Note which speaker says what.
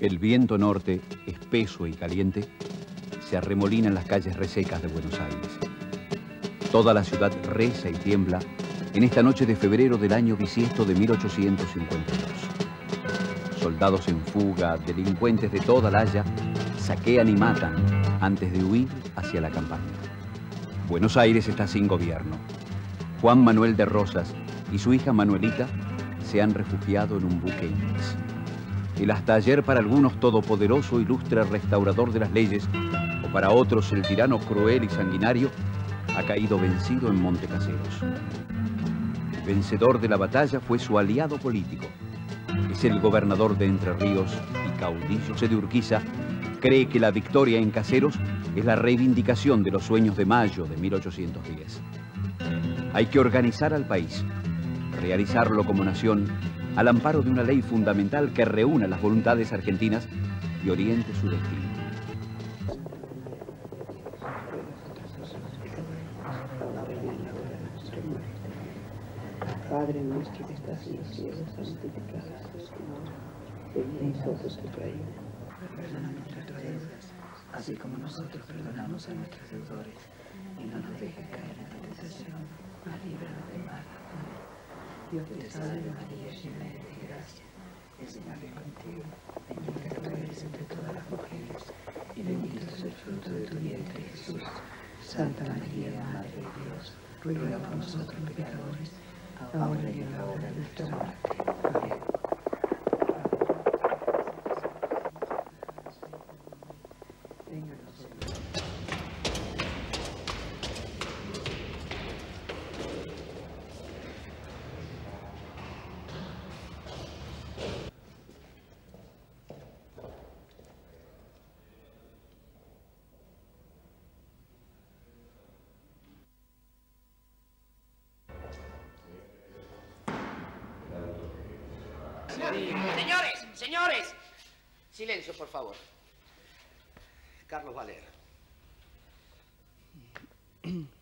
Speaker 1: El viento norte, espeso y caliente, se arremolina en las calles resecas de Buenos Aires. Toda la ciudad reza y tiembla en esta noche de febrero del año bisiesto de 1852. Soldados en fuga, delincuentes de toda la Haya, saquean y matan antes de huir hacia la campaña. Buenos Aires está sin gobierno. Juan Manuel de Rosas y su hija Manuelita se han refugiado en un buque inglés. El hasta ayer para algunos todopoderoso ilustre restaurador de las leyes, o para otros el tirano cruel y sanguinario, ha caído vencido en Montecaseros. El vencedor de la batalla fue su aliado político. Es el gobernador de Entre Ríos y caudillo de Urquiza. Cree que la victoria en Caseros es la reivindicación de los sueños de mayo de 1810. Hay que organizar al país, realizarlo como nación, al amparo de una ley fundamental que reúna las voluntades argentinas y oriente su destino.
Speaker 2: Padre nuestro que estás en los cielos, santificado seas tu nombre. Venid a nosotros tu reino. Perdona nuestras deudas, así como nosotros perdonamos a nuestros deudores. Y no nos dejes caer en la tentación, mas líbranos del mal. Dios te salve María, llena eres de gracia. El Señor es contigo. Bendita tú eres entre todas las mujeres, y bendito es el fruto de tu vientre, Jesús. Santa María, Madre de Dios, ruega por nosotros pecadores, ahora y en la hora de nuestra muerte. Amén. Venga a nosotros.
Speaker 3: Señores, señores. Silencio, por favor. Carlos Valer.